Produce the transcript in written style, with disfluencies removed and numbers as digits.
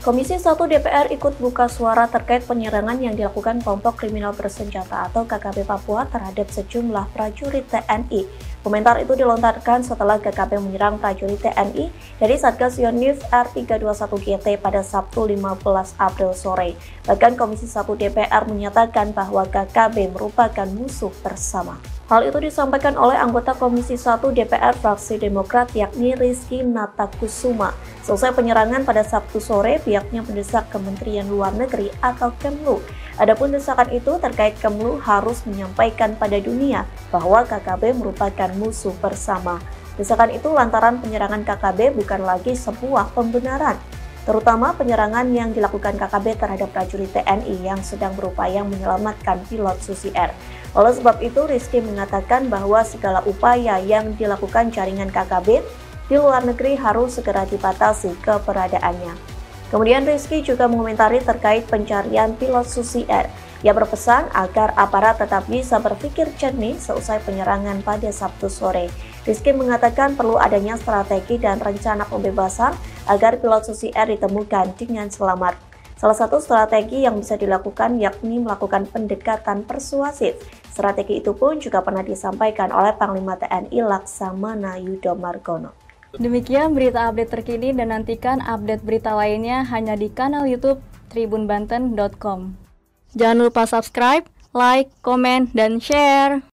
Komisi 1 DPR ikut buka suara terkait penyerangan yang dilakukan kelompok kriminal bersenjata atau KKB Papua terhadap sejumlah prajurit TNI. Komentar itu dilontarkan setelah KKB menyerang prajurit TNI dari Satgas Yonif R321GT pada Sabtu 15 April sore. Bahkan Komisi 1 DPR menyatakan bahwa KKB merupakan musuh bersama. Hal itu disampaikan oleh anggota Komisi 1 DPR fraksi Demokrat yakni Rizky Natakusuma. Selesai penyerangan pada Sabtu sore, pihaknya mendesak Kementerian Luar Negeri atau Kemlu. Adapun desakan itu terkait Kemlu harus menyampaikan pada dunia bahwa KKB merupakan musuh bersama. Desakan itu lantaran penyerangan KKB bukan lagi sebuah pembenaran, terutama penyerangan yang dilakukan KKB terhadap prajurit TNI yang sedang berupaya menyelamatkan pilot Susi Air. Oleh sebab itu, Rizky mengatakan bahwa segala upaya yang dilakukan jaringan KKB di luar negeri harus segera dibatasi keberadaannya. Kemudian Rizky juga mengomentari terkait pencarian pilot Susi Air. Ia berpesan agar aparat tetap bisa berpikir jernih seusai penyerangan pada Sabtu sore. Rizky mengatakan perlu adanya strategi dan rencana pembebasan agar pilot Susi Air ditemukan dengan selamat. Salah satu strategi yang bisa dilakukan yakni melakukan pendekatan persuasif. Strategi itu pun juga pernah disampaikan oleh Panglima TNI Laksamana Yudo Margono. Demikian berita update terkini dan nantikan update berita lainnya hanya di kanal YouTube tribunbanten.com. Jangan lupa subscribe, like, komen, dan share.